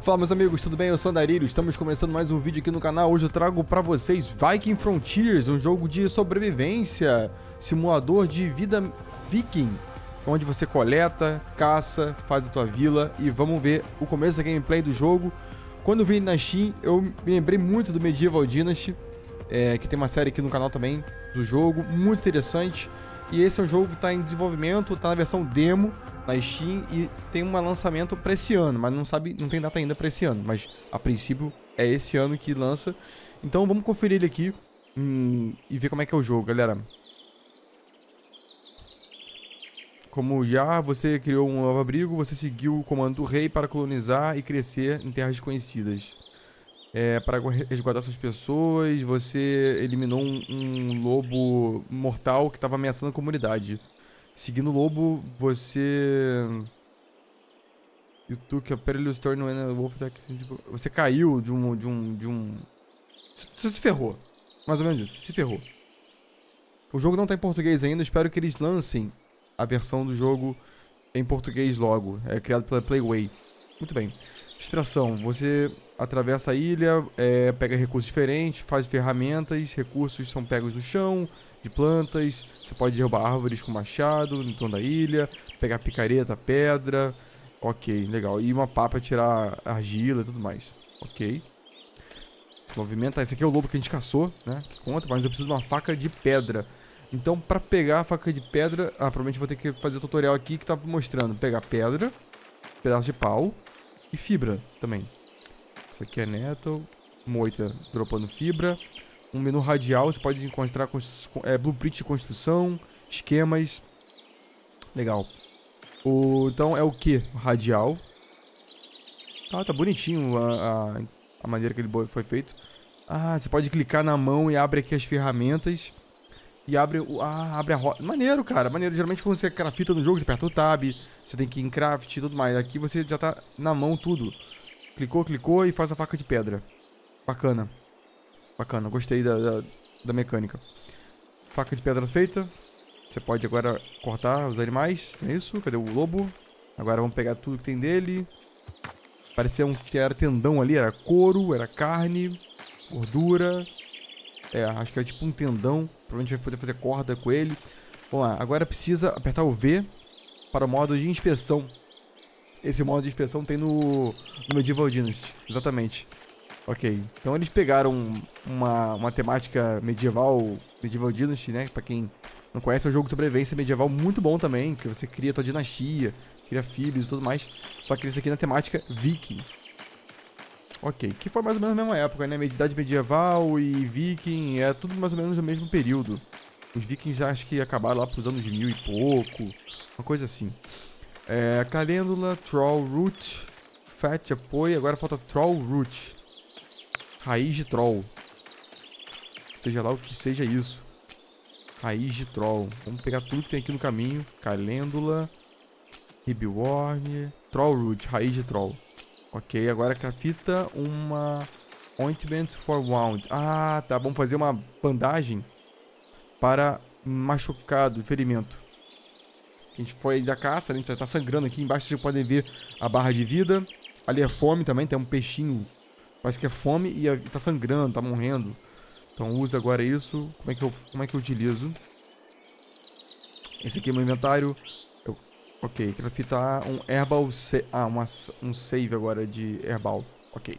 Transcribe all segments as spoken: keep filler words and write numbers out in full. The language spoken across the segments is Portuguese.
Fala meus amigos, tudo bem? Eu sou o Andarilho, estamos começando mais um vídeo aqui no canal. Hoje eu trago pra vocês Viking Frontiers, um jogo de sobrevivência, simulador de vida viking, onde você coleta, caça, faz a tua vila e vamos ver o começo da gameplay do jogo. Quando eu vi ele na Steam, eu me lembrei muito do Medieval Dynasty, é, que tem uma série aqui no canal também do jogo, muito interessante. E esse é um jogo que está em desenvolvimento, está na versão demo na Steam e tem um lançamento para esse ano, mas não sabe, não tem data ainda para esse ano, mas a princípio é esse ano que lança. Então vamos conferir ele aqui hum, e ver como é que é o jogo, galera. Como já você criou um novo abrigo, você seguiu o comando do rei para colonizar e crescer em terras desconhecidas. É, para resguardar suas pessoas, você eliminou um, um lobo mortal que estava ameaçando a comunidade. Seguindo o lobo, você... You took a perilous turn when a wolf attack... Você caiu de um... De um, de um... Você se ferrou. Mais ou menos isso, se ferrou. O jogo não está em português ainda, espero que eles lancem a versão do jogo em português logo. É criado pela Playway. Muito bem. Extração, você atravessa a ilha, é, pega recursos diferentes, faz ferramentas, recursos são pegos do chão, de plantas, você pode derrubar árvores com machado no tom da ilha, pegar picareta, pedra, ok, legal, e uma pá pra tirar argila e tudo mais, ok. Se movimenta, esse aqui é o lobo que a gente caçou, né, que conta, mas eu preciso de uma faca de pedra. Então pra pegar a faca de pedra, ah, provavelmente vou ter que fazer o tutorial aqui que tá mostrando, pegar pedra, pedaço de pau, e fibra também. Isso aqui é nettle, moita dropando fibra. Um menu radial, você pode encontrar é, blueprint de construção, esquemas. Legal. O, então é o que? Radial. Tá, tá bonitinho a, a, a maneira que ele foi feito. Ah, você pode clicar na mão e abre aqui as ferramentas. E abre, ah, abre a roda. Maneiro, cara. Maneiro. Geralmente quando você quer fita no jogo, você aperta o tab, você tem que ir em craft e tudo mais. Aqui você já tá na mão tudo. Clicou, clicou e faz a faca de pedra. Bacana. Bacana. Gostei da, da, da mecânica. Faca de pedra feita. Você pode agora cortar os animais. É isso? Cadê o lobo? Agora vamos pegar tudo que tem dele. Parecia um, que era tendão ali. Era couro, era carne, gordura. É, acho que é tipo um tendão. Provavelmente vai poder fazer corda com ele. Vamos lá, agora precisa apertar o V para o modo de inspeção. Esse modo de inspeção tem no, no Medieval Dynasty, exatamente. Ok, então eles pegaram uma, uma temática medieval, Medieval Dynasty, né? Pra quem não conhece, é um jogo de sobrevivência medieval muito bom também, que você cria tua dinastia, cria filhos e tudo mais. Só que esse aqui na temática viking. Ok, que foi mais ou menos na mesma época, né? Idade medieval e viking, é tudo mais ou menos no mesmo período. Os vikings acho que acabaram lá pros anos mil e pouco, uma coisa assim. É, calêndula, troll root, fat, apoio, agora falta troll root. Raiz de troll. Seja lá o que seja isso. Raiz de troll. Vamos pegar tudo que tem aqui no caminho. Calêndula, ribworm, troll root, raiz de troll. Ok, agora crafta uma ointment for wound. Ah, tá, vamos fazer uma bandagem para machucado, ferimento. A gente foi da caça, né? A gente tá sangrando aqui. Embaixo vocês podem ver a barra de vida. Ali é fome também, tem um peixinho. Parece que é fome e tá sangrando, tá morrendo. Então usa agora isso. Como é que eu, como é que eu utilizo? Esse aqui é meu inventário. Ok, craftar um herbal... Sa ah, uma, um save agora de herbal. Ok.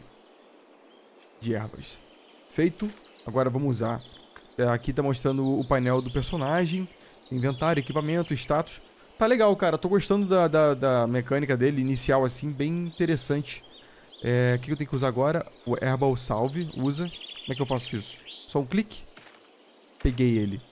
De ervas. Feito. Agora vamos usar. É, aqui tá mostrando o painel do personagem. Inventário, equipamento, status. Tá legal, cara. Tô gostando da, da, da mecânica dele, inicial assim, bem interessante. É, o que eu tenho que usar agora? O herbal salve. Usa. Como é que eu faço isso? Só um clique. Peguei ele.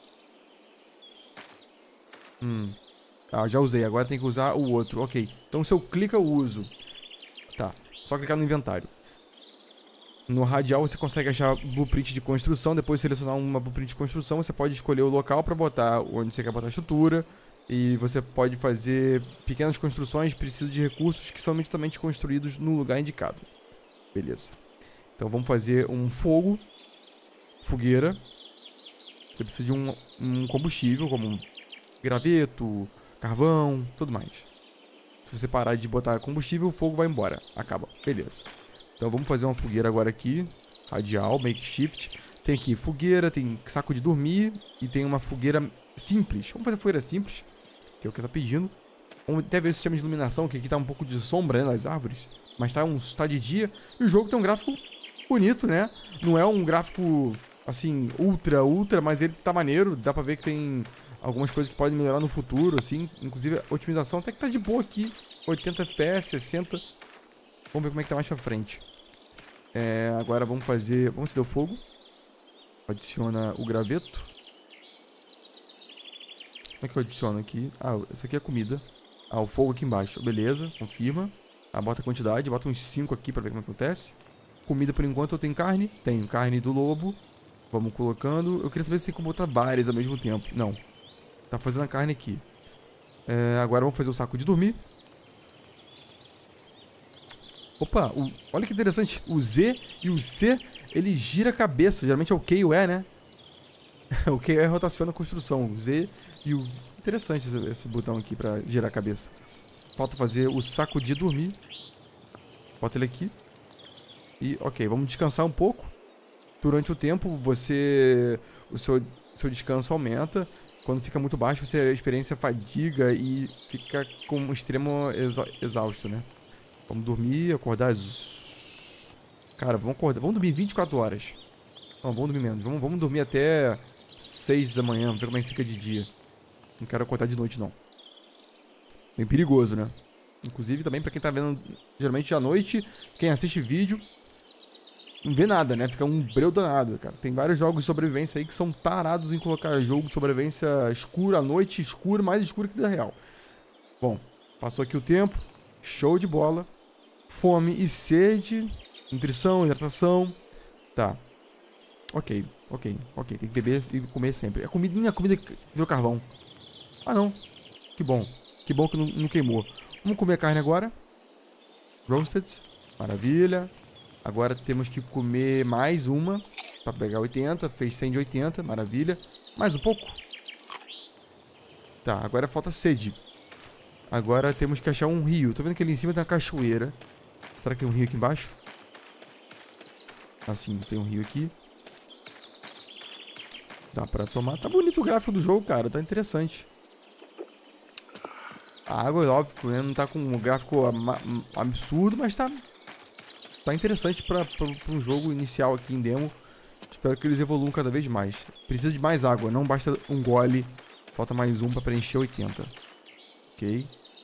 Hum... Ah, já usei, agora tem que usar o outro, ok. Então se eu clico eu uso. Tá, só clicar no inventário. No radial você consegue achar blueprint de construção. Depois de selecionar uma blueprint de construção, você pode escolher o local para botar onde você quer botar a estrutura. E você pode fazer pequenas construções, precisa de recursos que são imediatamente construídos no lugar indicado. Beleza. Então vamos fazer um fogo. Fogueira. Você precisa de um, um combustível, como um graveto, carvão, tudo mais. Se você parar de botar combustível, o fogo vai embora. Acaba. Beleza. Então vamos fazer uma fogueira agora aqui. Radial, makeshift. Tem aqui fogueira, tem saco de dormir e tem uma fogueira simples. Vamos fazer fogueira simples, que é o que tá pedindo. Vamos até ver o sistema de iluminação, que aqui tá um pouco de sombra, né, nas árvores. Mas tá, um, tá de dia. E o jogo tem um gráfico bonito, né? Não é um gráfico, assim, ultra, ultra, mas ele tá maneiro. Dá pra ver que tem algumas coisas que podem melhorar no futuro, assim. Inclusive a otimização até que tá de boa aqui. oitenta F P S, sessenta. Vamos ver como é que tá mais pra frente. É, agora vamos fazer... Vamos acender o fogo. Adiciona o graveto. Como é que eu adiciono aqui? Ah, essa aqui é a comida. Ah, o fogo aqui embaixo. Beleza, confirma. Ah, bota a quantidade. Bota uns cinco aqui pra ver como acontece. Comida por enquanto eu tenho carne. Tenho carne do lobo. Vamos colocando. Eu queria saber se tem como botar várias ao mesmo tempo. Não. Tá fazendo a carne aqui. É, agora vamos fazer o saco de dormir. Opa, o, olha que interessante. O Z e o C, ele gira a cabeça. Geralmente é o Q e o E, né? O Q e o E rotaciona a construção. O Z e o... Interessante esse, esse botão aqui pra girar a cabeça. Falta fazer o saco de dormir. Bota ele aqui. E, ok, vamos descansar um pouco. Durante o tempo, você... O seu, seu descanso aumenta. Quando fica muito baixo, você experiência fadiga e fica com um extremo exa exausto, né? Vamos dormir, acordar às... Cara, vamos acordar. Vamos dormir vinte e quatro horas. Não, vamos dormir menos. Vamos, vamos dormir até seis da manhã. Ver como é que fica de dia. Não quero acordar de noite, não. Bem perigoso, né? Inclusive, também pra quem tá vendo geralmente à noite, quem assiste vídeo, não vê nada, né? Fica um breu danado, cara. Tem vários jogos de sobrevivência aí que são tarados em colocar jogo de sobrevivência escuro à noite, escuro, mais escuro que da real. Bom, passou aqui o tempo. Show de bola. Fome e sede. Nutrição, hidratação. Tá. Ok, ok, ok. Tem que beber e comer sempre. A comidinha, a comida virou carvão. Ah, não. Que bom. Que bom que não, não queimou. Vamos comer a carne agora. Roasted. Maravilha. Agora temos que comer mais uma. Pra pegar oitenta. Fez cem de oitenta. Maravilha. Mais um pouco. Tá, agora falta sede. Agora temos que achar um rio. Tô vendo que ali em cima tem uma cachoeira. Será que tem um rio aqui embaixo? Assim, tem um rio aqui. Dá pra tomar. Tá bonito o gráfico do jogo, cara. Tá interessante. A água, é óbvio, né? Não tá com um gráfico absurdo, mas tá... Tá interessante pra, pra, pra um jogo inicial aqui em demo. Espero que eles evoluam cada vez mais. Precisa de mais água. Não basta um gole. Falta mais um pra preencher oitenta. Ok.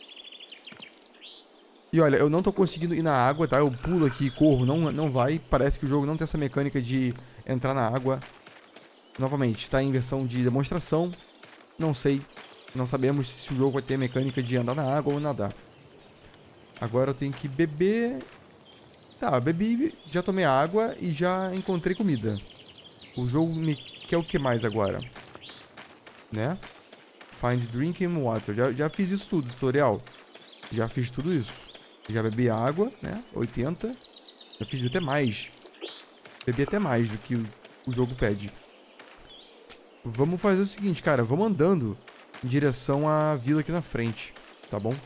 E olha, eu não tô conseguindo ir na água, tá? Eu pulo aqui e corro, não, não vai. Parece que o jogo não tem essa mecânica de entrar na água. Novamente, tá em versão de demonstração. Não sei, não sabemos se o jogo vai ter mecânica de andar na água ou nadar. Agora eu tenho que beber... Tá, bebi, já tomei água e já encontrei comida. O jogo me quer o que mais agora? Né? Find drinking water. Já, já fiz isso tudo, tutorial. Já fiz tudo isso. Já bebi água, né? oitenta. Já fiz até mais. Bebi até mais do que o, o jogo pede. Vamos fazer o seguinte, cara. Vamos andando em direção à vila aqui na frente. Tá bom?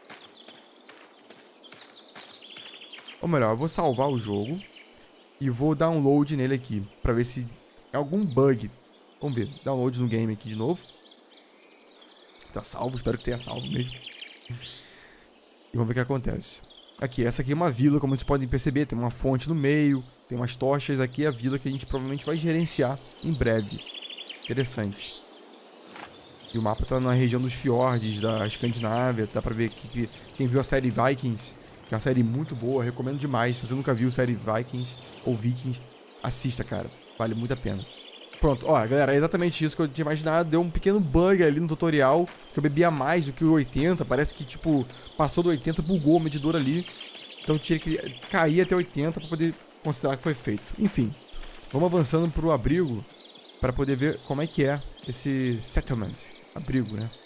Ou melhor, eu vou salvar o jogo. E vou download nele aqui. Pra ver se é algum bug. Vamos ver. Download no game aqui de novo. Tá salvo, espero que tenha salvo mesmo. E vamos ver o que acontece. Aqui, essa aqui é uma vila, como vocês podem perceber. Tem uma fonte no meio, tem umas tochas. Aqui é a vila que a gente provavelmente vai gerenciar em breve. Interessante. E o mapa tá na região dos fiordes da Escandinávia. Dá pra ver que quem viu a série Vikings, que é uma série muito boa, recomendo demais. Se você nunca viu a série Vikings ou Vikings, assista, cara. Vale muito a pena. Pronto, ó, galera, é exatamente isso que eu tinha imaginado. Deu um pequeno bug ali no tutorial, que eu bebia mais do que o oitenta. Parece que, tipo, passou do oitenta, bugou o medidor ali. Então tinha que cair até oitenta pra poder considerar que foi feito. Enfim, vamos avançando pro abrigo pra poder ver como é que é esse settlement. Abrigo, né?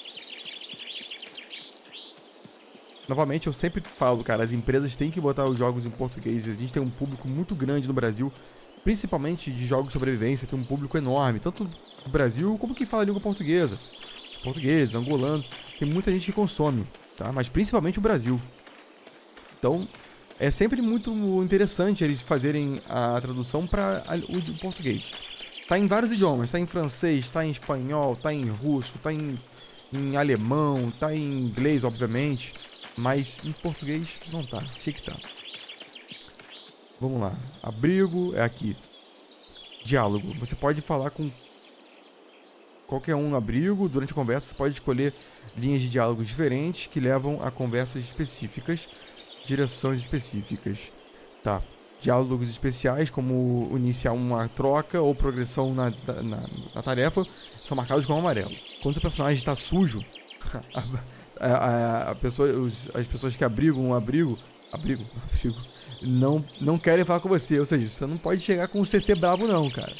Novamente, eu sempre falo, cara, as empresas têm que botar os jogos em português. A gente tem um público muito grande no Brasil, principalmente de jogos de sobrevivência, tem um público enorme, tanto no Brasil como quem fala língua portuguesa. Português, angolano, tem muita gente que consome, tá? Mas principalmente o Brasil. Então, é sempre muito interessante eles fazerem a tradução para o português. Tá em vários idiomas, tá em francês, tá em espanhol, tá em russo, tá em, em alemão, tá em inglês, obviamente, mas em português não tá, tinha que tá. Vamos lá, abrigo é aqui. Diálogo, você pode falar com qualquer um no abrigo, durante a conversa você pode escolher linhas de diálogos diferentes que levam a conversas específicas, direções específicas, tá? Diálogos especiais, como iniciar uma troca ou progressão na, na, na tarefa, são marcados com amarelo. Quando o seu personagem está sujo, a, a, a pessoa, os, as pessoas que abrigam um abrigo, abrigo, abrigo, não, não querem falar com você. Ou seja, você não pode chegar com um C C bravo não, cara.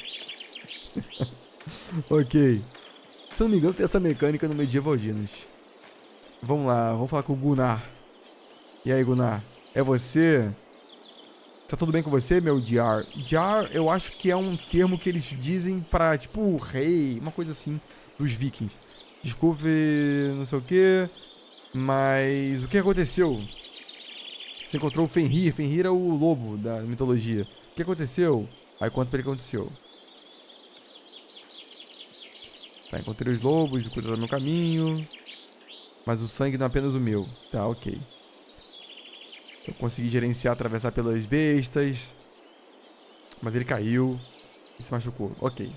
Ok. Se eu não me engano, tem essa mecânica no Medieval Dinos. Vamos lá, vamos falar com o Gunnar. E aí, Gunnar? É você? Tá tudo bem com você, meu Jar? Jar, eu acho que é um termo que eles dizem pra, tipo, rei, uma coisa assim, dos vikings. Desculpe, não sei o que, mas o que aconteceu? Você encontrou o Fenrir. Fenrir é o lobo da mitologia. O que aconteceu? Aí conta pra ele o que aconteceu. Tá, encontrei os lobos, cuidado do meu caminho, mas o sangue não é apenas o meu. Tá, ok. Eu consegui gerenciar, atravessar pelas bestas. Mas ele caiu e se machucou. Ok.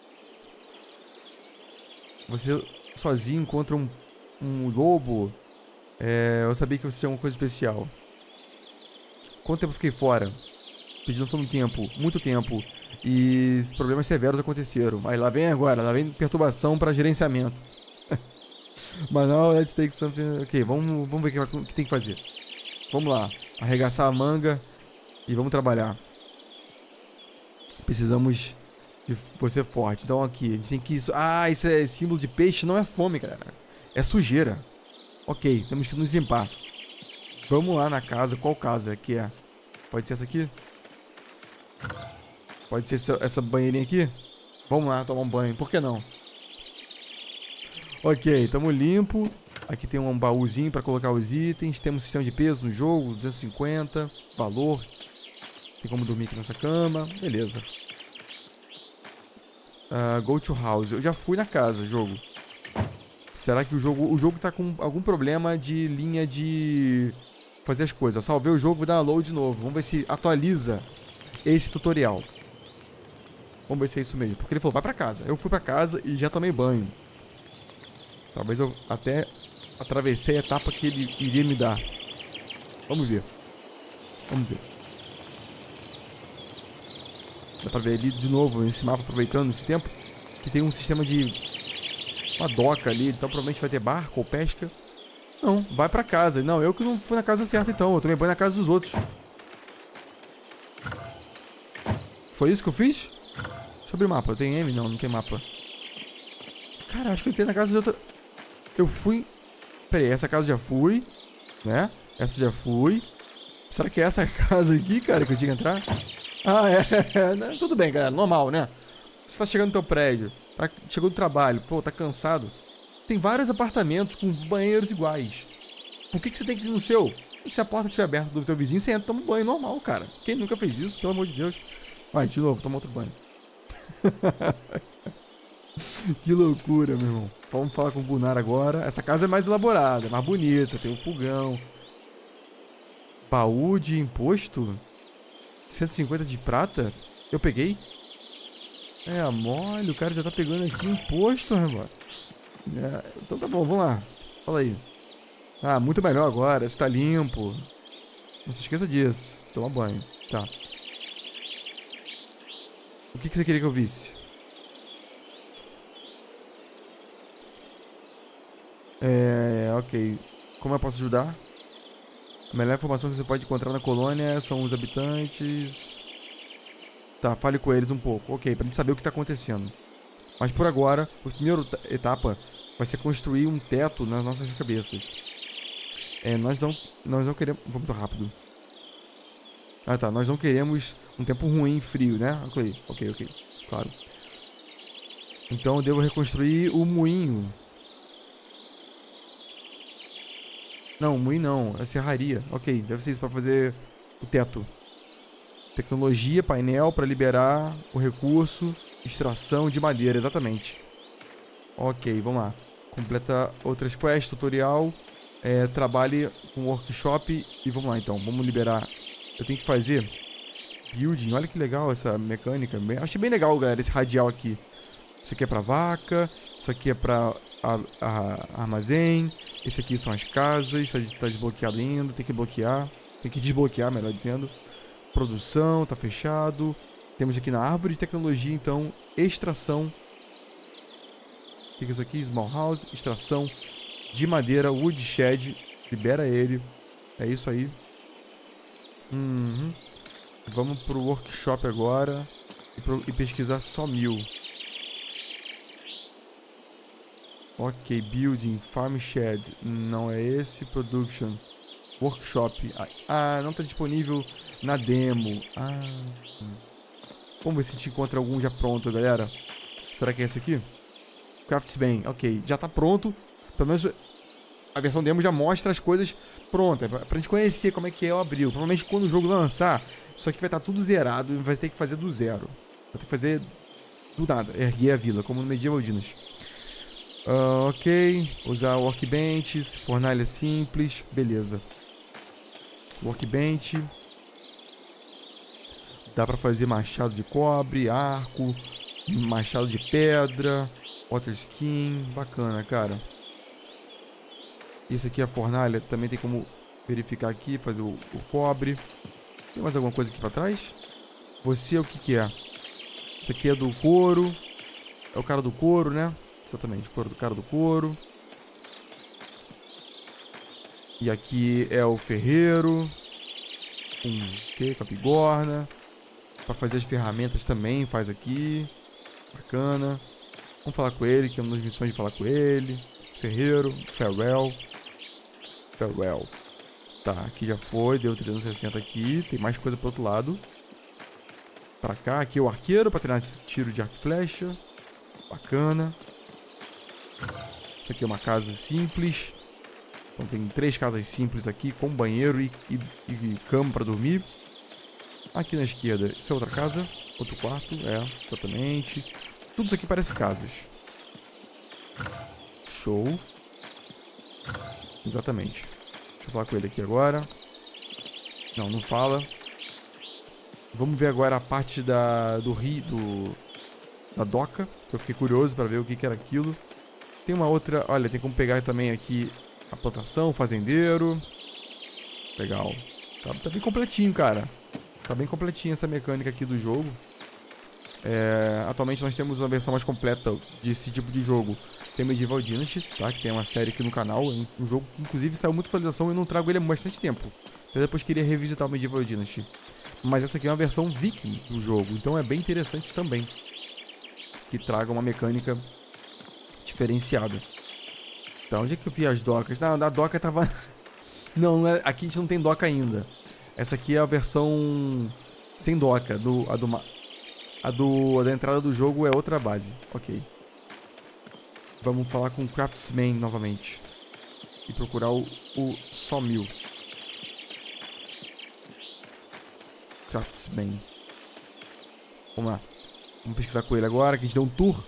Você sozinho contra um, um lobo. É, eu sabia que você tinha uma coisa especial. Quanto tempo eu fiquei fora? Pedindo só um tempo. Muito tempo. E problemas severos aconteceram. Aí lá vem agora. Lá vem perturbação para gerenciamento. Mas não, let's take something... Ok, vamos, vamos ver o que, que tem que fazer. Vamos lá, arregaçar a manga e vamos trabalhar. Precisamos de você forte. Então aqui, a gente tem que... Ah, isso é símbolo de peixe, não é fome, galera. É sujeira. Ok, temos que nos limpar. Vamos lá na casa. Qual casa que é? Pode ser essa aqui? Pode ser essa, essa banheirinha aqui? Vamos lá tomar um banho, por que não? Ok, tamo limpo. Aqui tem um baúzinho para colocar os itens. Temos um sistema de peso no jogo, duzentos e cinquenta. Valor. Tem como dormir aqui nessa cama. Beleza. Uh, go to house. Eu já fui na casa, jogo. Será que o jogo... O jogo tá com algum problema de linha de... fazer as coisas. Eu salvei o jogo, vou dar uma load de novo. Vamos ver se atualiza esse tutorial. Vamos ver se é isso mesmo. Porque ele falou, vai pra casa. Eu fui pra casa e já tomei banho. Talvez eu até... atravessei a etapa que ele iria me dar. Vamos ver. Vamos ver. Dá pra ver ali de novo nesse mapa, aproveitando esse tempo, que tem um sistema de... uma doca ali, então provavelmente vai ter barco ou pesca. Não, vai pra casa. Não, eu que não fui na casa certa então. Eu tomei banho na casa dos outros. Foi isso que eu fiz? Deixa eu abrir o mapa. Tem M? Não, não tem mapa. Cara, acho que eu entrei na casa de outra... Eu fui... Pera aí, essa casa já fui, né? Essa já fui. Será que é essa casa aqui, cara, que eu tinha que entrar? Ah, é. Né? Tudo bem, galera. Normal, né? Você tá chegando no teu prédio. Tá... Chegou do trabalho. Pô, tá cansado. Tem vários apartamentos com banheiros iguais. Por que que você tem que ir no seu? Se a porta estiver aberta do teu vizinho, você entra e toma um banho normal, cara. Quem nunca fez isso? Pelo amor de Deus. Vai, de novo, toma outro banho. Que loucura, meu irmão. Vamos falar com o Gunnar agora. Essa casa é mais elaborada, mais bonita. Tem um fogão. Baú de imposto? cento e cinquenta de prata? Eu peguei? É, mole. O cara já tá pegando aqui imposto, irmão. É, então tá bom, vamos lá. Fala aí. Ah, muito melhor agora. Está limpo. Não se esqueça disso. Toma banho. Tá. O que que você queria que eu visse? É, ok. Como eu posso ajudar? A melhor informação que você pode encontrar na colônia são os habitantes. Tá, fale com eles um pouco. Ok, pra gente saber o que tá acontecendo. Mas por agora, a primeira etapa vai ser construir um teto nas nossas cabeças. É, nós não, nós não queremos... Vamos muito rápido. Ah tá, nós não queremos um tempo ruim e frio, né? Ok, ok, ok. Claro. Então eu devo reconstruir o moinho. Não, moinho não, é serraria. Ok, deve ser isso pra fazer o teto. Tecnologia, painel para liberar o recurso. Extração de madeira, exatamente. Ok, vamos lá. Completa outras quests, tutorial. É, trabalhe com workshop. E vamos lá então, vamos liberar. Eu tenho que fazer building. Olha que legal essa mecânica. Achei bem legal, galera, esse radial aqui. Isso aqui é pra vaca. Isso aqui é pra a, a, armazém. Esse aqui são as casas. Tá, tá desbloqueado ainda. Tem que bloquear. Tem que desbloquear, melhor dizendo. Produção, tá fechado. Temos aqui na árvore de tecnologia, então, extração. O que é isso aqui? Small house. Extração de madeira. Woodshed. Libera ele. É isso aí. Uhum. Vamos pro workshop agora. E, pro, e pesquisar só mil. Ok, building, farm shed. Não é esse. Production. Workshop. Ah, não está disponível na demo. Ah. Vamos ver se a gente encontra algum já pronto, galera. Será que é esse aqui? Craftsman. Ok, já está pronto. Pelo menos a versão demo já mostra as coisas prontas. Pra, pra gente conhecer como é que é o abril. Provavelmente quando o jogo lançar, isso aqui vai estar tudo zerado e vai ter que fazer do zero. Vai ter que fazer do nada. Erguer a vila, como no Medieval Dynasty. Uh, ok. Usar workbenches. Fornalha simples. Beleza. Workbench. Dá pra fazer machado de cobre, arco, machado de pedra, water skin. Bacana, cara. Esse aqui é a fornalha. Também tem como verificar aqui, fazer o, o cobre. Tem mais alguma coisa aqui pra trás? Você, o que que é? Isso aqui é do couro. É o cara do couro, né? Exatamente, couro do cara do couro. E aqui é o ferreiro. Um, ok, com a bigorna. Pra fazer as ferramentas também, faz aqui. Bacana. Vamos falar com ele, que é uma das missões de falar com ele. Ferreiro, farewell. Farewell. Tá, aqui já foi, deu trezentos e sessenta aqui. Tem mais coisa pro outro lado. Pra cá, aqui é o arqueiro, pra treinar tiro de arco e flecha. Bacana. Isso aqui é uma casa simples. Então tem três casas simples aqui, com banheiro e, e, e cama pra dormir. Aqui na esquerda, isso é outra casa. Outro quarto, é, exatamente. Tudo isso aqui parece casas. Show. Exatamente. Deixa eu falar com ele aqui agora. Não, não fala. Vamos ver agora a parte da, do rio, do, da doca. Que eu fiquei curioso pra ver o que, que era aquilo. Tem uma outra, olha, tem como pegar também aqui a plantação, o fazendeiro. Legal. Tá, tá bem completinho, cara. Tá bem completinha essa mecânica aqui do jogo. É, atualmente nós temos uma versão mais completa desse tipo de jogo. Tem Medieval Dynasty, tá? Que tem uma série aqui no canal. Um jogo que inclusive saiu muita atualização e eu não trago ele há bastante tempo. Eu depois queria revisitar o Medieval Dynasty. Mas essa aqui é uma versão viking do jogo. Então é bem interessante também. Que traga uma mecânica diferenciada. Tá, onde é que eu vi as docas? Não, na doca tava... Não, aqui a gente não tem doca ainda. Essa aqui é a versão sem doca. Do, a, do, a, do, a da entrada do jogo é outra base. Ok. Vamos falar com o Craftsman novamente. E procurar o, o Sawmill. Craftsman. Vamos lá. Vamos pesquisar com ele agora, que a gente deu um tour.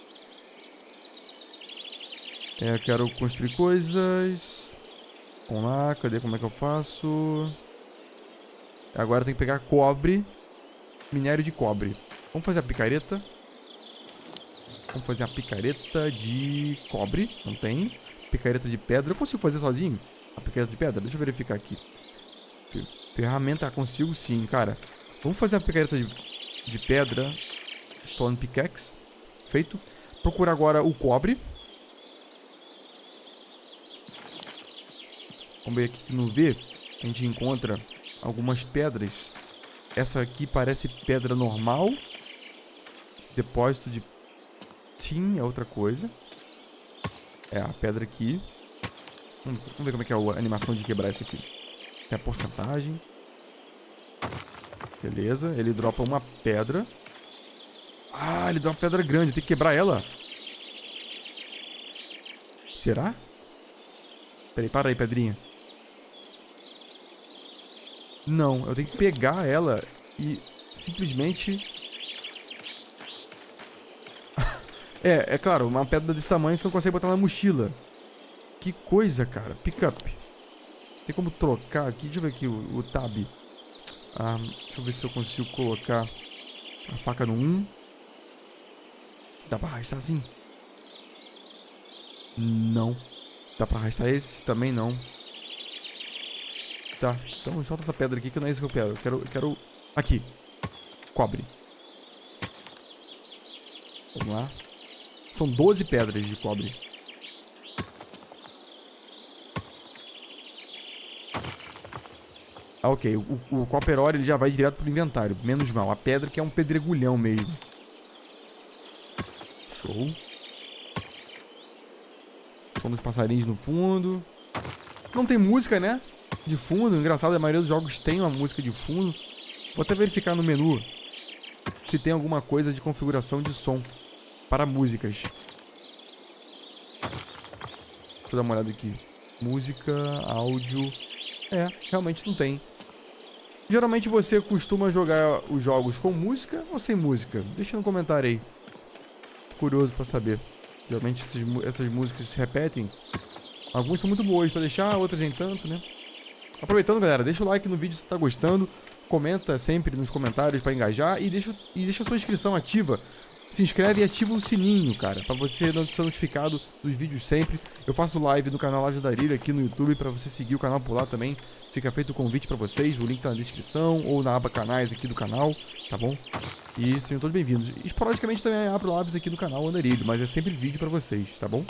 É, eu quero construir coisas. Vamos lá, cadê? Como é que eu faço? Agora tem que pegar cobre. Minério de cobre. Vamos fazer a picareta. Vamos fazer a picareta de cobre. Não tem. Picareta de pedra. Eu consigo fazer sozinho? A picareta de pedra? Deixa eu verificar aqui. Ferramenta, consigo sim, cara. Vamos fazer a picareta de, de pedra. Stone pickaxe. Feito. Procurar agora o cobre. Vamos ver aqui no V. A gente encontra algumas pedras. Essa aqui parece pedra normal. Depósito de tin é outra coisa. É a pedra aqui. Vamos, vamos ver como é que é a animação de quebrar isso aqui. Tem a porcentagem. Beleza, ele dropa uma pedra. Ah, ele dá uma pedra grande, tem que quebrar ela. Será? Peraí, para aí, pedrinha. Não, eu tenho que pegar ela e simplesmente... é, é claro, uma pedra desse tamanho você não consegue botar na mochila. Que coisa, cara. Pick up. Tem como trocar aqui? Deixa eu ver aqui o, o tab. Ah, deixa eu ver se eu consigo colocar a faca no um. Dá pra arrastar assim? Não. Dá pra arrastar esse? Também não. Tá, então solta essa pedra aqui que não é isso que eu quero. Eu quero, eu quero... Aqui. Cobre. Vamos lá. São doze pedras de cobre. Ah, ok. O, o Copper Ore ele já vai direto pro inventário. Menos mal. A pedra que é um pedregulhão mesmo. Show. Som dos passarinhos no fundo. Não tem música, né? De fundo. Engraçado, a maioria dos jogos tem uma música de fundo. Vou até verificar no menu se tem alguma coisa de configuração de som para músicas. Deixa eu dar uma olhada aqui. Música, áudio... É, realmente não tem. Geralmente você costuma jogar os jogos com música ou sem música? Deixa no comentário aí. Curioso pra saber. Geralmente essas, essas músicas se repetem. Algumas são muito boas pra deixar, outras nem tanto, né? Aproveitando, galera, deixa o like no vídeo se você tá gostando. Comenta sempre nos comentários pra engajar. E deixa, e deixa a sua inscrição ativa. Se inscreve e ativa o sininho, cara, pra você não ser notificado dos vídeos sempre. Eu faço live no canal Lives da Darilho aqui no YouTube, pra você seguir o canal por lá também. Fica feito o convite pra vocês, o link tá na descrição ou na aba canais aqui do canal, tá bom? E sejam todos bem-vindos. Esporadicamente também abro lives aqui no canal Andarilho, mas é sempre vídeo pra vocês, tá bom?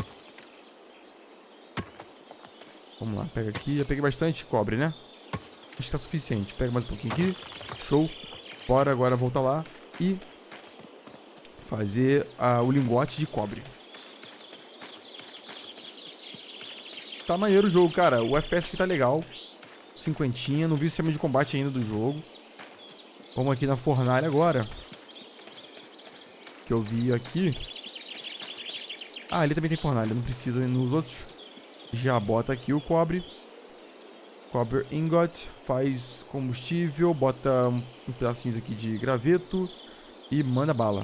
Vamos lá, pega aqui. Eu peguei bastante cobre, né? Acho que tá suficiente. Pega mais um pouquinho aqui. Show. Bora agora voltar lá e... fazer uh, o lingote de cobre. Tá maneiro o jogo, cara. O F P S aqui tá legal. Cinquentinha. Não vi o sistema de combate ainda do jogo. Vamos aqui na fornalha agora. Que eu vi aqui. Ah, ali também tem fornalha. Não precisa nos outros. Já bota aqui o cobre. Copper ingot. Faz combustível. Bota uns um pedacinhos aqui de graveto. E manda bala.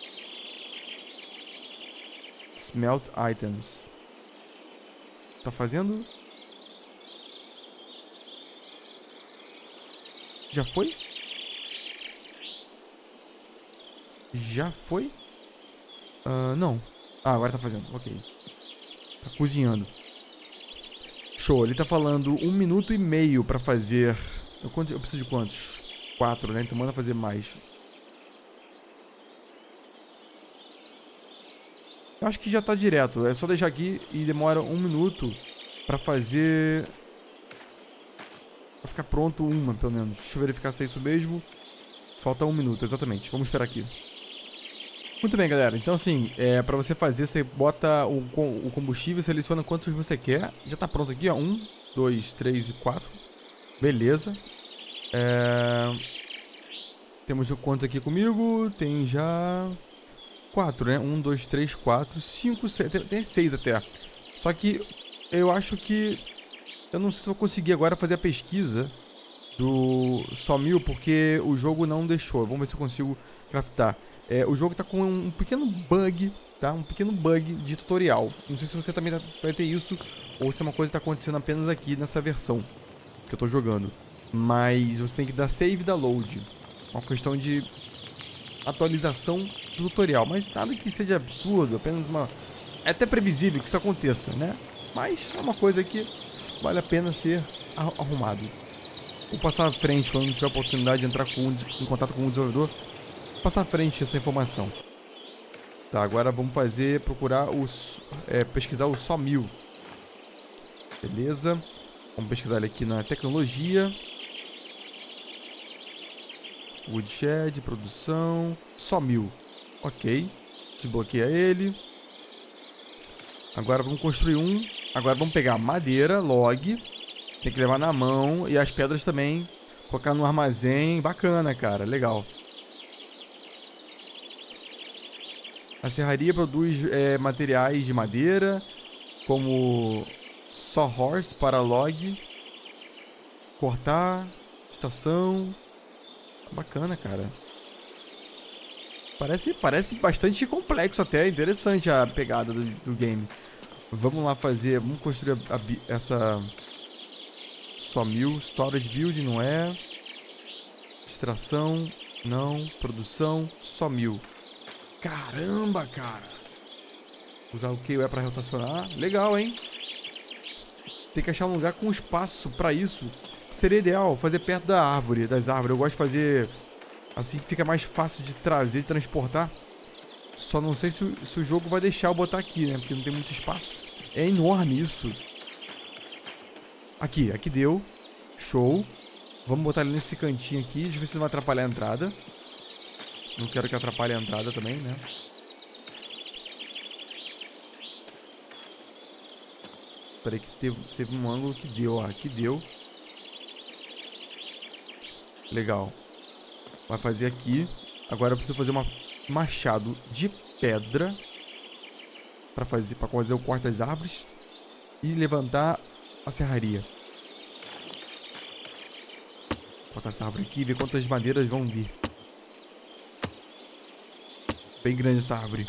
Smelt items. Tá fazendo? Já foi? Já foi? Uh, não. Ah, agora tá fazendo. Ok. Tá cozinhando. Show. Ele tá falando um minuto e meio pra fazer... Eu, eu preciso de quantos? Quatro, né? Então manda fazer mais. Eu acho que já tá direto. É só deixar aqui e demora um minuto pra fazer... Pra ficar pronto uma, pelo menos. Deixa eu verificar se é isso mesmo. Falta um minuto, exatamente. Vamos esperar aqui. Muito bem, galera. Então, assim, é, pra você fazer, você bota o, o combustível, seleciona quantos você quer. Já tá pronto aqui, ó. Um, dois, três e quatro. Beleza. É... Temos quantos aqui comigo? Tem já... quatro, né? um, dois, três, quatro, cinco, seis. Tem, tem seis até. Só que eu acho que... Eu não sei se vou conseguir agora fazer a pesquisa do Sawmill, porque o jogo não deixou. Vamos ver se eu consigo craftar. É, o jogo tá com um pequeno bug, tá? Um pequeno bug de tutorial. Não sei se você também vai ter isso, ou se é uma coisa que tá acontecendo apenas aqui nessa versão que eu tô jogando. Mas você tem que dar save e dar load. Uma questão de atualização do tutorial. Mas nada que seja absurdo, apenas uma... É até previsível que isso aconteça, né? Mas é uma coisa que vale a pena ser arrumado. Vou passar à frente quando tiver a oportunidade de entrar com um, em contato com o desenvolvedor. Vou passar à frente essa informação. Tá, agora vamos fazer, procurar os... É, pesquisar o Sawmill. Beleza. Vamos pesquisar ele aqui na tecnologia. Woodshed, produção... Sawmill. Ok. Desbloqueia ele. Agora vamos construir um. Agora vamos pegar madeira, log. Tem que levar na mão. E as pedras também. Colocar no armazém. Bacana, cara. Legal. A serraria produz é, materiais de madeira. Como sawhorse para log. Cortar. estação. Bacana, cara. Parece, parece bastante complexo até. Interessante a pegada do, do game. Vamos lá fazer... Vamos construir a, a, essa... Sawmill. Storage build, não é? Extração, não. Produção, Sawmill. Caramba, cara. Usar o K O E pra rotacionar. Legal, hein? Tem que achar um lugar com espaço pra isso. Seria ideal fazer perto da árvore, das árvores. Eu gosto de fazer assim que fica mais fácil de trazer, de transportar. Só não sei se o, se o jogo vai deixar eu botar aqui, né? Porque não tem muito espaço. É enorme isso. Aqui, aqui deu. Show. Vamos botar ele nesse cantinho aqui. Deixa eu ver se não vai atrapalhar a entrada. Não quero que atrapalhe a entrada também, né? Peraí que teve, teve um ângulo que deu, ó. Aqui deu. Legal. Vai fazer aqui. Agora eu preciso fazer uma machado de pedra. Pra fazer, pra fazer o corte das árvores. E levantar a serraria. Cortar essa árvore aqui e ver quantas madeiras vão vir. Bem grande essa árvore.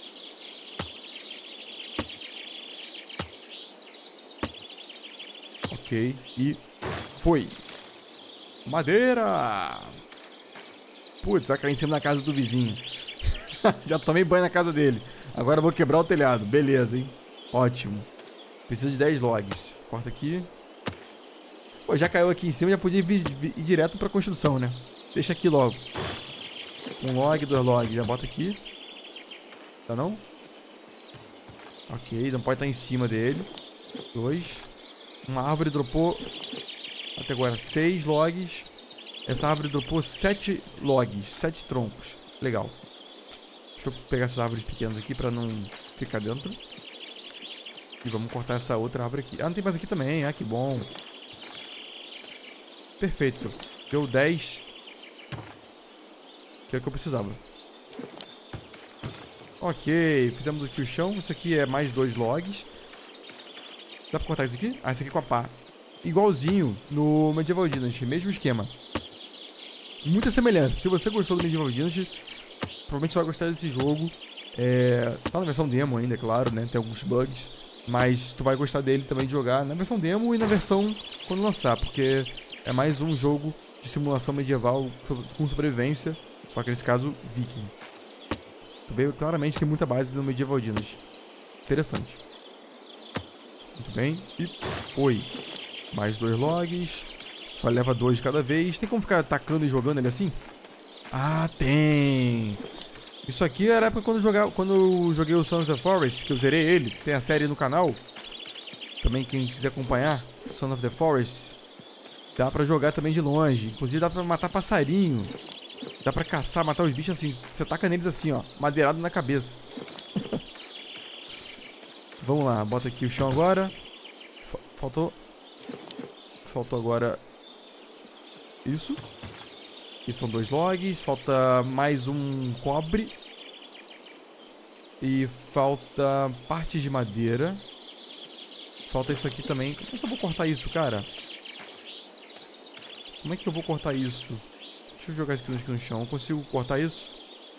Ok. E foi. Madeira! Putz, vai cair em cima da casa do vizinho. Já tomei banho na casa dele. Agora eu vou quebrar o telhado. Beleza, hein? Ótimo. Precisa de dez logs. Corta aqui. Pô, já caiu aqui em cima, já podia vir, vir, ir direto pra construção, né? Deixa aqui logo. Um log, dois logs. Já bota aqui. Tá não? Ok, não pode estar em cima dele. Dois. Uma árvore dropou até agora seis logs. Essa árvore dropou sete logs, sete troncos. Legal. Deixa eu pegar essas árvores pequenas aqui pra não ficar dentro. E vamos cortar essa outra árvore aqui. Ah, não tem mais aqui também. Ah, que bom. Perfeito. Deu dez. Que é o que eu precisava. Ok. Fizemos aqui o chão. Isso aqui é mais dois logs. Dá pra cortar isso aqui? Ah, isso aqui com a pá. Igualzinho no Medieval Dynasty. Mesmo esquema. Muita semelhança. Se você gostou do Medieval Dynasty, provavelmente você vai gostar desse jogo. É... Tá na versão demo ainda, é claro, né? Tem alguns bugs. Mas tu vai gostar dele também de jogar na versão demo e na versão quando lançar. Porque é mais um jogo de simulação medieval com sobrevivência. Só que nesse caso, viking. Tu vê claramente tem muita base no Medieval Dynasty. Interessante. Muito bem. E foi. Mais dois logs. Só leva dois de cada vez. Tem como ficar atacando e jogando ele assim? Ah, tem! Isso aqui era pra quando eu, jogar, quando eu joguei o Sons of the Forest, que eu zerei ele. Tem a série no canal. Também quem quiser acompanhar, Sons of the Forest. Dá pra jogar também de longe. Inclusive dá pra matar passarinho. Dá pra caçar, matar os bichos assim. Você taca neles assim, ó. Madeirado na cabeça. Vamos lá, bota aqui o chão agora. Faltou. Faltou agora. Isso. E são dois logs. Falta mais um cobre. E falta partes de madeira. Falta isso aqui também. Como é que eu vou cortar isso, cara? Como é que eu vou cortar isso? Deixa eu jogar isso aqui no chão. Eu consigo cortar isso?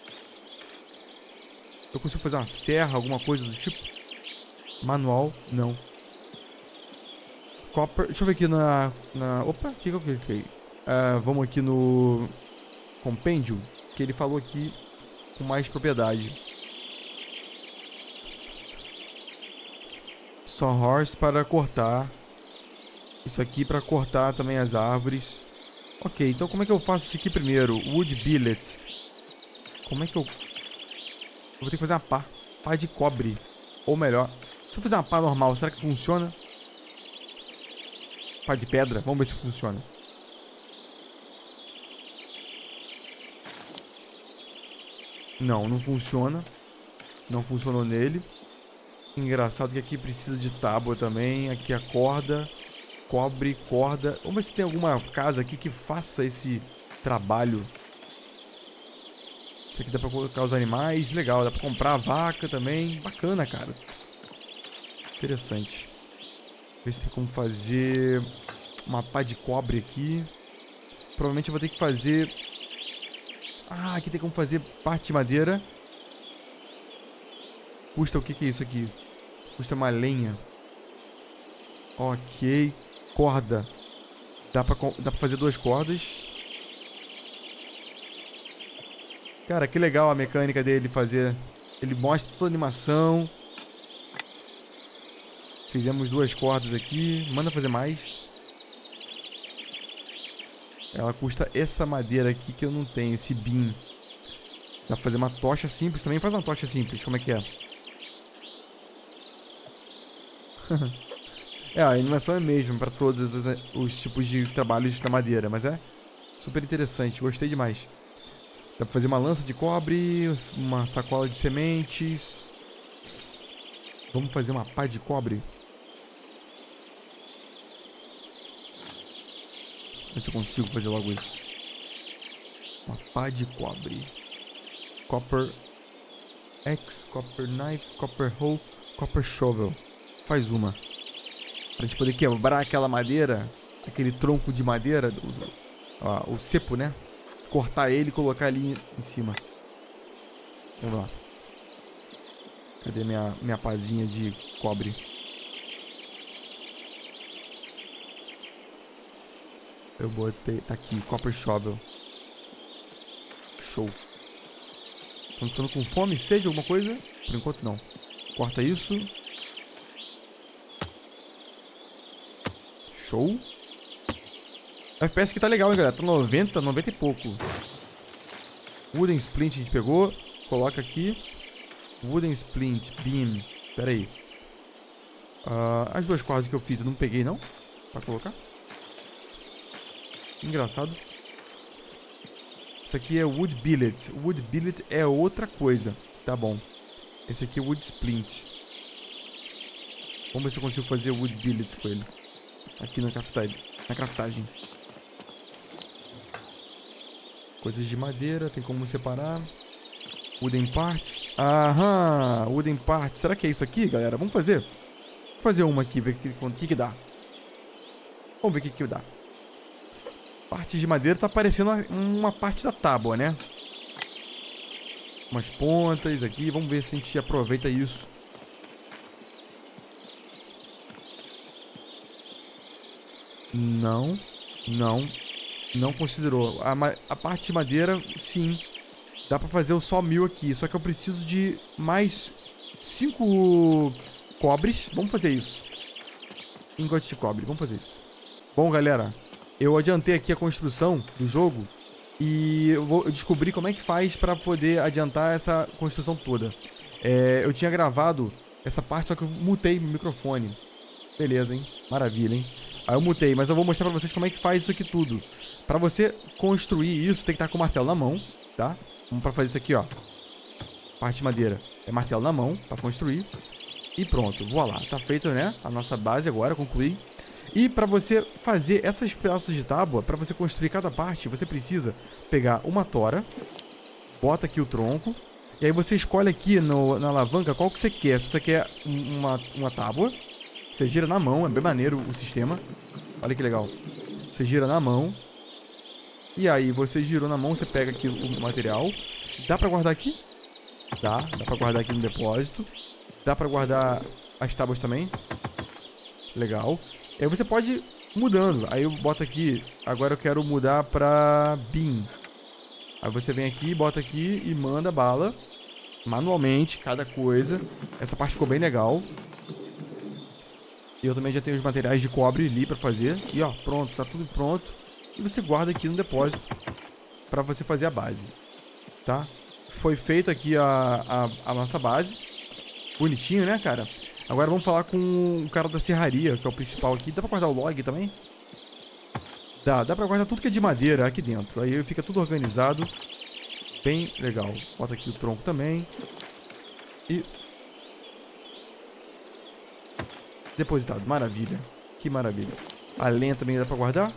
Eu consigo fazer uma serra, alguma coisa do tipo? Manual, não. Copper. Deixa eu ver aqui na... na... Opa, o que, que eu cliquei? Uh, vamos aqui no... Compêndio. Que ele falou aqui com mais propriedade. Sawhorse para cortar. Isso aqui para cortar também as árvores. Ok, então como é que eu faço isso aqui primeiro? Wood billet. Como é que eu... Eu vou ter que fazer uma pá. Pá de cobre. Ou melhor... Se eu fizer uma pá normal, será que funciona? Pá de pedra. Vamos ver se funciona. Não, não funciona. Não funcionou nele. Engraçado que aqui precisa de tábua também. Aqui a corda. Cobre, corda. Vamos ver se tem alguma casa aqui que faça esse trabalho. Isso aqui dá pra colocar os animais. Legal, dá pra comprar a vaca também. Bacana, cara. Interessante. Ver se tem como fazer uma pá de cobre aqui. provavelmente eu vou ter que fazer... Ah, aqui tem como fazer parte de madeira. Custa o que que é isso aqui? Custa uma lenha. Ok. Corda. Dá pra, dá pra fazer duas cordas. Cara, que legal a mecânica dele fazer. Ele mostra toda a animação. Fizemos duas cordas aqui. Manda fazer mais. Ela custa essa madeira aqui que eu não tenho. Esse beam. Dá pra fazer uma tocha simples também. Faz uma tocha simples. Como é que é? É, a animação é a mesma para todos os tipos de trabalhos da madeira. Mas é super interessante. Gostei demais. Dá pra fazer uma lança de cobre. Uma sacola de sementes. Vamos fazer uma pá de cobre. Ver se eu consigo fazer logo isso. Uma pá de cobre. Copper axe, copper knife, copper hoe, copper shovel. Faz uma. Pra gente poder quebrar aquela madeira. Aquele tronco de madeira. Do, do, ó, o cepo, né? Cortar ele e colocar ali em cima. Vamos lá. Cadê minha, minha pazinha de cobre? Eu botei... Tá aqui, copper shovel. Show. Estão ficando com fome, sede, alguma coisa? Por enquanto não. Corta isso. Show. O F P S aqui tá legal, hein, galera. Tá noventa, noventa e pouco. Wooden Splint a gente pegou. Coloca aqui. Wooden Splint, Beam. Pera aí. Uh, as duas cordas que eu fiz eu não peguei, não? Pra colocar. Engraçado. Isso aqui é Wood Billet. Wood Billet é outra coisa. Tá bom. Esse aqui é Wood Splint. Vamos ver se eu consigo fazer Wood Billet com ele. Aqui na craftagem. Na craftagem. Coisas de madeira. Tem como separar. Wooden Parts. Aham. Wooden Parts. Será que é isso aqui, galera? Vamos fazer. Vou fazer uma aqui. Ver o que, que, que dá. Vamos ver o que, que dá. Parte de madeira tá parecendo uma, uma parte da tábua, né? Umas pontas aqui. Vamos ver se a gente aproveita isso. Não. Não. Não considerou. A, a parte de madeira, sim. Dá pra fazer o sawmill aqui. Só que eu preciso de mais cinco cobres. Vamos fazer isso. Lingote de cobre. Vamos fazer isso. Bom, galera. Eu adiantei aqui a construção do jogo e eu, vou, eu descobri como é que faz para poder adiantar essa construção toda. É, eu tinha gravado essa parte, só que eu mutei o microfone. Beleza, hein? Maravilha, hein? Aí eu mutei, mas eu vou mostrar pra vocês como é que faz isso aqui tudo. Pra você construir isso, tem que estar com o martelo na mão, tá? Vamos pra fazer isso aqui, ó. Parte de madeira. É martelo na mão pra construir. E pronto, voa lá. Tá feito, né? A nossa base agora, concluí. E para você fazer essas pedaços de tábua, para você construir cada parte, você precisa pegar uma tora, bota aqui o tronco, e aí você escolhe aqui no, na alavanca qual que você quer. Se você quer uma, uma tábua, você gira na mão, é bem maneiro o sistema. Olha que legal. Você gira na mão, e aí você girou na mão, você pega aqui o material. Dá para guardar aqui? Dá, dá para guardar aqui no depósito. Dá para guardar as tábuas também. Legal. Aí você pode ir mudando. Aí eu boto aqui. Agora eu quero mudar pra Beam. Aí você vem aqui, bota aqui e manda bala. Manualmente, cada coisa. Essa parte ficou bem legal. E eu também já tenho os materiais de cobre ali pra fazer. E ó, pronto, tá tudo pronto. E você guarda aqui no depósito pra você fazer a base. Tá? Foi feito aqui a, a, a nossa base. Bonitinho, né, cara? Agora vamos falar com o cara da serraria, que é o principal aqui. Dá pra guardar o log também? Dá, dá pra guardar tudo que é de madeira aqui dentro. Aí fica tudo organizado. Bem legal. Bota aqui o tronco também. E... depositado. Maravilha. Que maravilha. A lenha também dá pra guardar?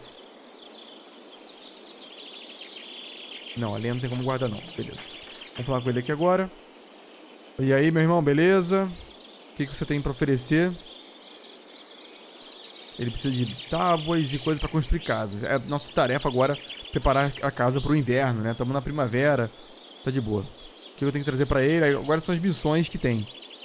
Não, a lenha não tem como guardar não. Beleza. Vamos falar com ele aqui agora. E aí, meu irmão, beleza? O que, que você tem pra oferecer? Ele precisa de tábuas e coisas pra construir casas. É nossa tarefa agora preparar a casa pro inverno, né? Estamos na primavera. Tá de boa. O que eu tenho que trazer pra ele? Agora são as missões que tem.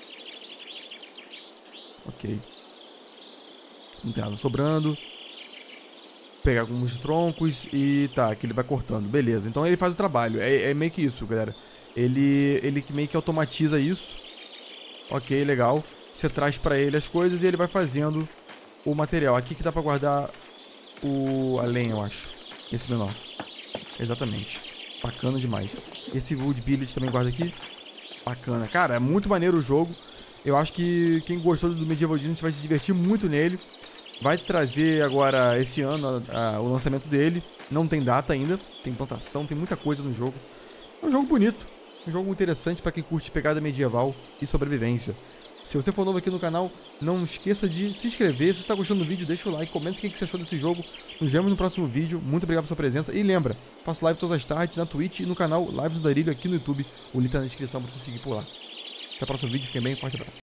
Ok. Não tem nada sobrando. Pegar alguns troncos e tá, que ele vai cortando. Beleza, então ele faz o trabalho. É, é meio que isso, galera. Ele, ele meio que automatiza isso. Ok, legal. Você traz pra ele as coisas e ele vai fazendo o material. Aqui que dá pra guardar o, a lenha, eu acho. Esse menor. Exatamente. Bacana demais. Esse Wood Billet também guarda aqui. Bacana. Cara, é muito maneiro o jogo. Eu acho que quem gostou do Medieval Dinasty vai se divertir muito nele. Vai trazer agora, esse ano, a, a, o lançamento dele. Não tem data ainda. Tem plantação, tem muita coisa no jogo. É um jogo bonito. Um jogo interessante pra quem curte pegada medieval e sobrevivência. Se você for novo aqui no canal, não esqueça de se inscrever. Se você está gostando do vídeo, deixa o like, comenta o que você achou desse jogo. Nos vemos no próximo vídeo. Muito obrigado pela sua presença. E lembra, faço live todas as tardes na Twitch e no canal Lives do Darilho aqui no YouTube. O link tá na descrição para você seguir por lá. Até o próximo vídeo. Fiquem bem. Forte abraço.